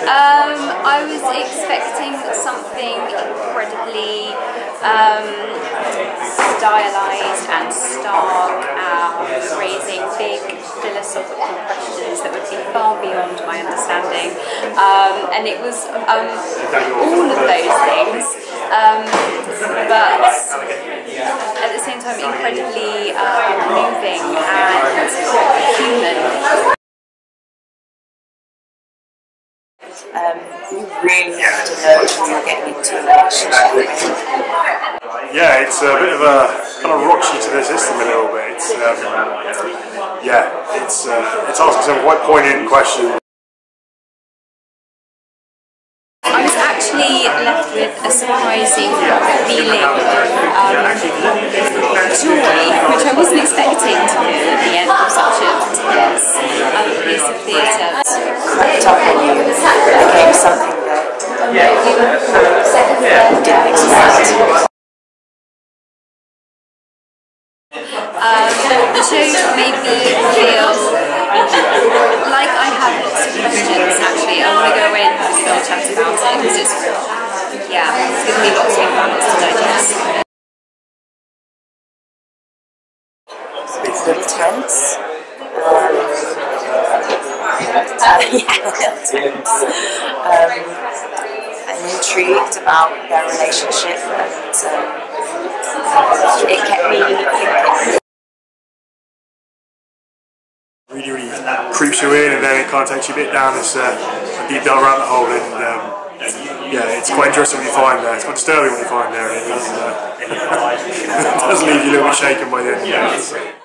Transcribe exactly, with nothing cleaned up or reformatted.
Um, I was expecting something incredibly um, stylized and stark, um, raising big philosophical questions that would be far beyond my understanding. Um, and it was um, all of those things, um, but at the same time incredibly uh, moving and human. Um, you really have to know who you're getting into a relationship with. Yeah, it's a bit of a kind of rocks you to the system a little bit. It's, um, yeah, it's uh, it's asking some quite poignant questions. I was actually left with a surprising feeling of um, joy, which I wasn't expecting to feel at the end of such a tense um, piece of theatre. Crept up on you, became something that you didn't expect. Um, the show made me feel like I have lots of questions. Actually, I want to go in and still chat about it because it's, yeah, it's given me lots of facts to digest. It's a little tense. Um, uh, yeah, a little tense. Um, I'm intrigued about their relationship, and um, it kept me thinking. Really, really creeps you in, and then it kind of takes you a bit down this uh, deep down rabbit hole, and um, yeah, it's quite interesting what you find there. It's quite disturbing what you find there, and it does, uh, it does leave you a little bit shaken by the end.